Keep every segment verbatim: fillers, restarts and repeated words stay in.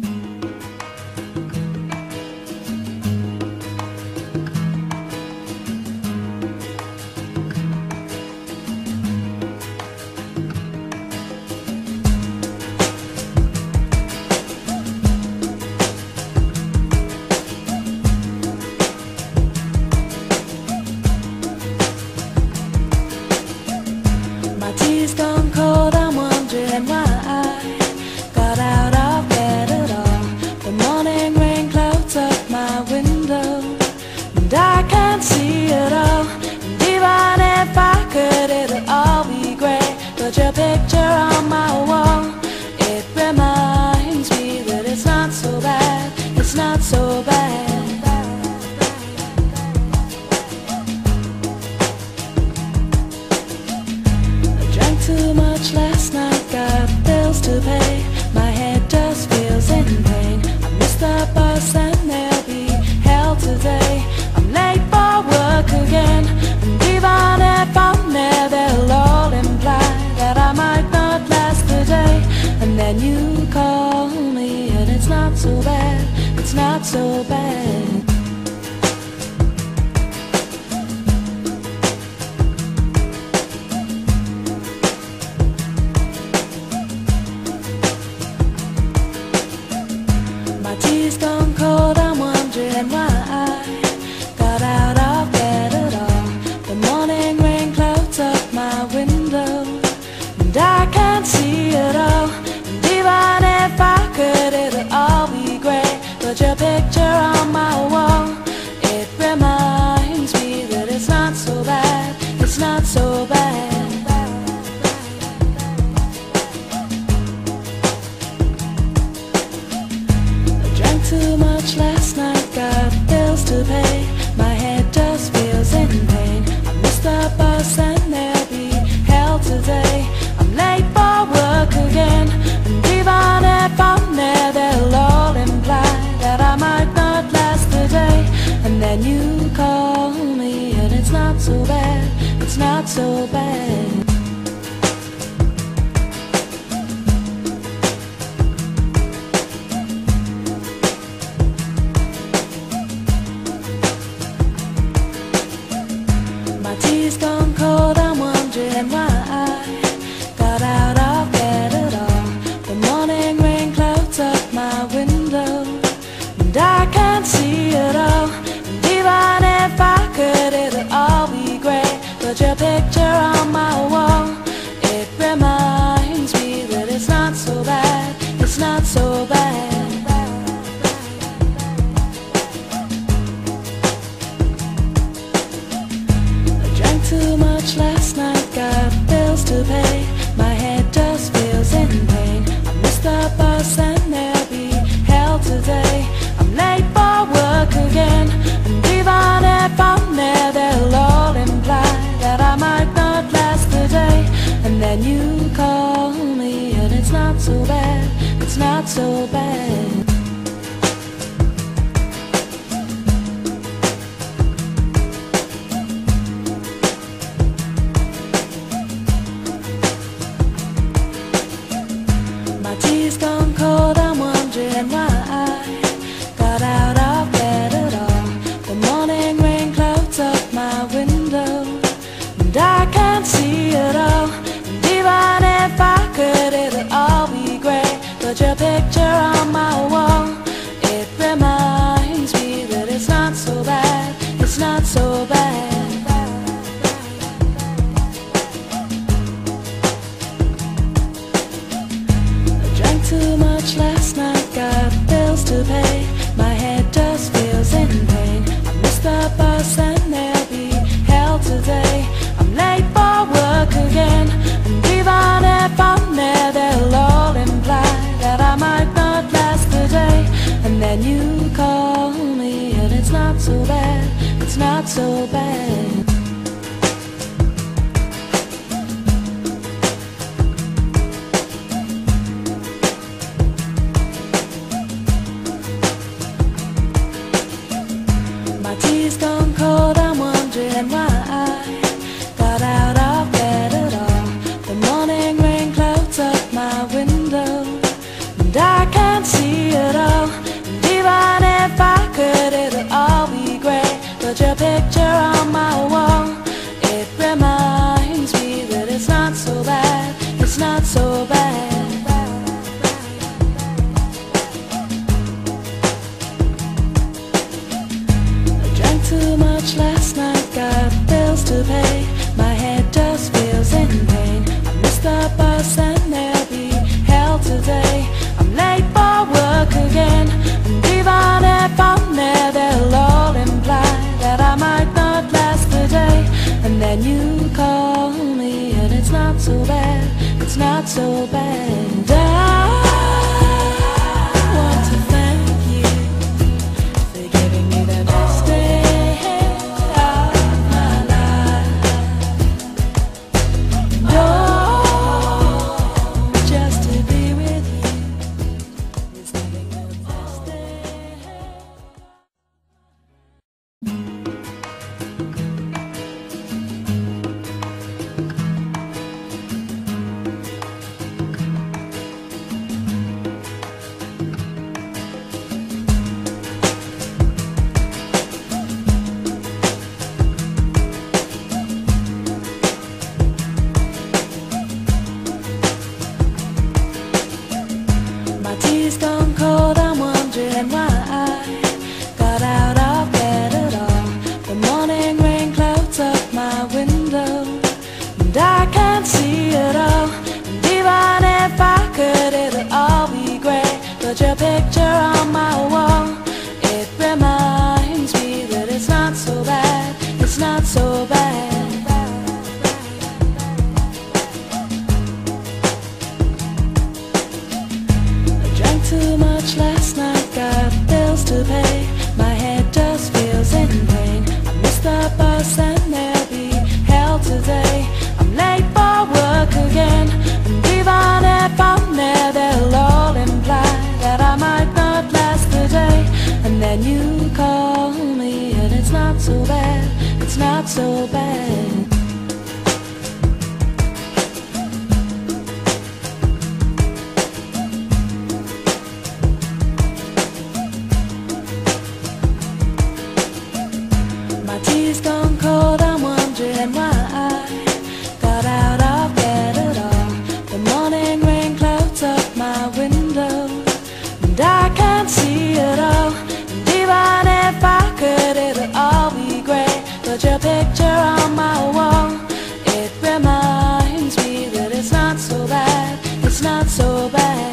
Tea's gone cold, I'm wondering why I got out of bed at all. The morning rain clouds up my window, and I can't see it all. And even if I could, it'll all be great. But your picture on my wall, it reminds me that it's not so bad, it's not so bad. Too much last night, got bills to pay. My head just feels in pain. I missed the bus and there'll be hell today. I'm late for work again, and even if I'm there, they'll all imply that I might not last the day. And then you call me, and it's not so bad, it's not so bad. My tea's gone cold, I'm wondering why I got out of bed at all. The morning rain clouds up my window, and I can't see it all. And even if I could, it'll all be great. But your picture on my wall, it reminds me that it's not so bad, it's not so bad. Too much last night, got bills to pay. My head just feels in pain. I missed the bus and there'll be hell today. I'm late for work again, and even if I'm there, they'll all imply that I might not last the day. And then you call me, and it's not so bad, it's not so bad. My tea's gone cold, I'm wondering why I got out of bed at all. The morning rain clouds up my window, and I can't see it all. And even if I could, it'll all be great. But your picture on my wall, it reminds me that it's not so bad, it's not so bad. Too much last night, got bills to pay. My head just feels in pain. I missed the bus and there'll be hell today. I'm late for work again, and even if I'm there, they'll all imply that I might not last the day. And then you call me, and it's not so bad, it's not so bad. My tea's gone cold, I'm wondering why I got out of bed at all. The morning rain clouds up my window, and I can't see it all. And even if I could, it'll all be great. But your picture on my wall, it reminds me that it's not so bad, it's not so bad. Too much last night, got bills to pay. My head just feels in pain. I missed the bus and there'll be hell today. I'm late for work again, and even if I'm there, they'll all imply that I might not last the day. And then you call me, and it's not so bad, it's not so bad. My tea's gone cold, I'm wondering why I got out of bed at all. The morning rain clouds up my window, and I can't see it all. to pay, my head just feels in pain. I missed the bus and there'll be hell today. I'm late for work again, and even if I'm there, they'll all imply that I might not last the day. And then you call me and it's not so bad, it's not so bad. And I want to thank you for giving me the best day of my life. Oh, just to be with you is having the best day. My tea's gone cold, I'm wondering why I got out of bed at all. The morning rain clouds up my window, and I can't see it all. And even if I could, it'll all be great. But your picture on my wall, it reminds me that it's not so bad, it's not so bad. Too much last night, got bills to pay, my head just feels in pain. I missed the bus and there'll be hell today. I'm late for work again, and even if I'm there, they'll all imply that I might not last the day. And then you call me and it's not so bad, it's not so bad. My tea's gone cold, I'm wondering why I got out of bed at all. The morning rain clouds up my window, and I can't see it all. And even if I could, it'll all be great. But your picture on my wall, it reminds me that it's not so bad, it's not so bad.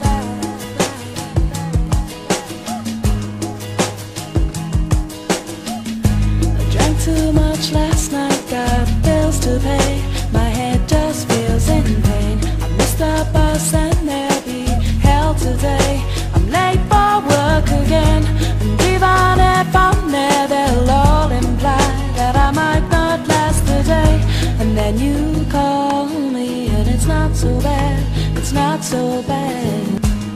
Too much last night, got bills to pay, my head just feels in pain. I missed the bus and there'll be hell today. I'm late for work again, and even if I'm there, they'll all imply that I might not last the day. And then you call me and it's not so bad, it's not so bad.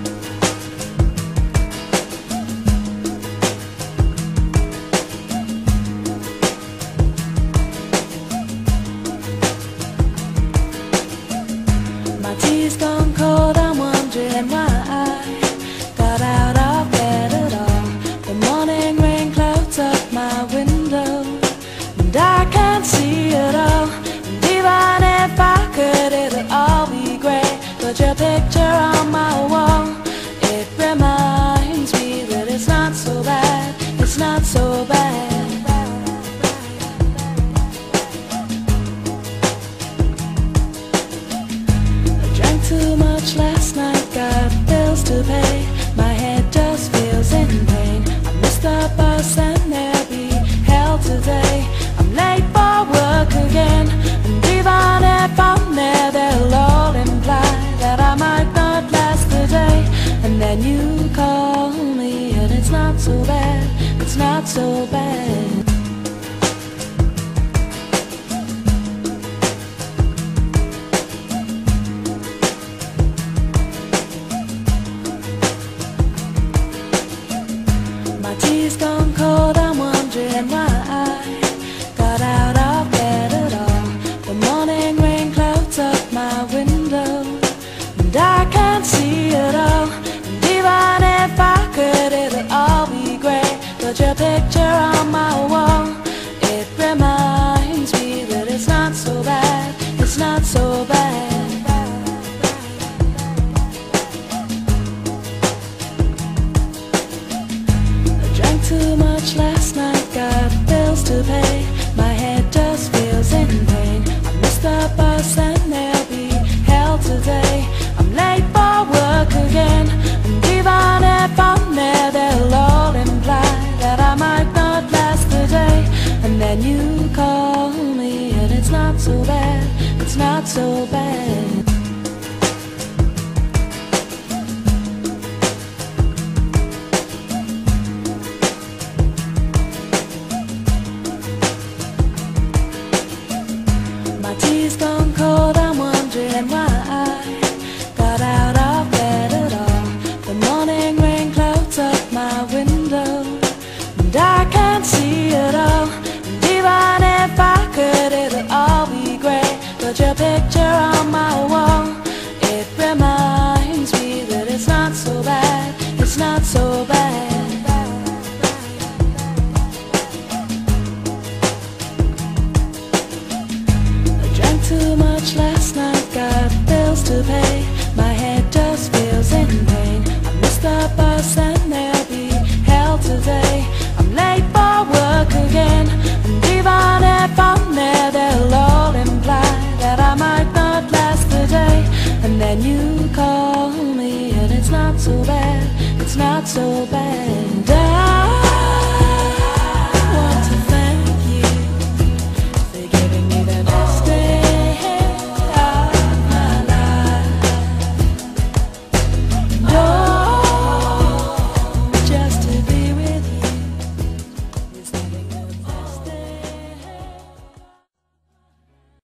My tea's gone cold, I'm wondering why I got out of bed at all. The morning rain clouds up my window, and I can't see it all. And even if I could, it'll all be great. But your picture on my wall, it reminds me that it's not so bad, it's not so bad. Too much last night, got bills to pay, my head just feels in pain. I missed the bus and there'll be hell today. I'm late for work again, and even if I'm there, they'll all imply that I might not last the day. And then you call me and it's not so bad, it's not so bad. My tea's gone cold, I'm wondering why I got out of bed at all. The morning rain clouds up my window, and I can't see it all. And even if I could, it'll all be great. But your picture on my wall, it reminds me that it's not so bad, it's not so bad. Too much last night, got bills to pay, my head just feels so bad. My tea's gone cold, I'm wondering why I got out of bed at all. The morning rain clouds up my window, and I can't see it all. And even if I could, it'd all be great. But your picture on my wall, it reminds me that it's not so bad, it's not so bad. Too much last night, got bills to pay. My head just feels in pain. I missed the bus and there'll be hell today. I'm late for work again, and even if I'm there, they'll all imply that I might not last the day. And then you call me, and it's not so bad, it's not so bad.